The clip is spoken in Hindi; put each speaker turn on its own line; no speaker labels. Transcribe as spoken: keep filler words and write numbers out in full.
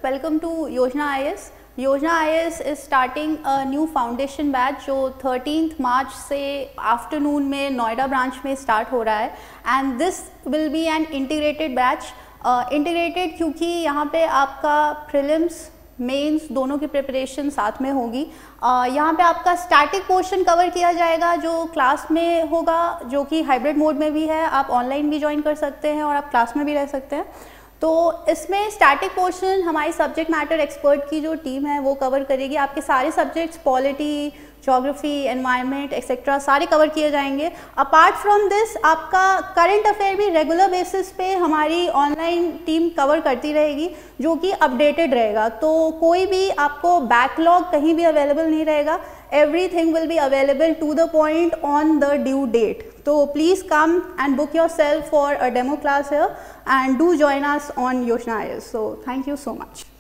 welcome to Yojana I A S. Yojana I A S is starting a new foundation batch जो थर्टीन्थ मार्च से आफ्टरनून में नोएडा ब्रांच में स्टार्ट हो रहा है and this will be an integrated batch. Integrated क्योंकि यहाँ पे आपका प्रीलिम्स मेंस दोनों की प्रिपरेशन साथ में होगी. uh, यहाँ पे आपका स्टैटिक पोर्शन कवर किया जाएगा जो क्लास में होगा, जो कि हाइब्रिड मोड में भी है. आप ऑनलाइन भी ज्वाइन कर सकते हैं और आप क्लास में भी रह सकते हैं. तो इसमें स्टैटिक पोर्शन हमारी सब्जेक्ट मैटर एक्सपर्ट की जो टीम है वो कवर करेगी. आपके सारे subjects polity, geography, environment etcetera सारे कवर किए जाएंगे. अपार्ट फ्रॉम दिस आपका करंट अफेयर भी रेगुलर बेसिस पे हमारी ऑनलाइन टीम कवर करती रहेगी जो कि अपडेटेड रहेगा. तो कोई भी आपको बैकलॉग कहीं भी अवेलेबल नहीं रहेगा. Everything will be available to the point on the due date. So please come and book yourself for a demo class here and do join us on Yojana I A S. So thank you so much.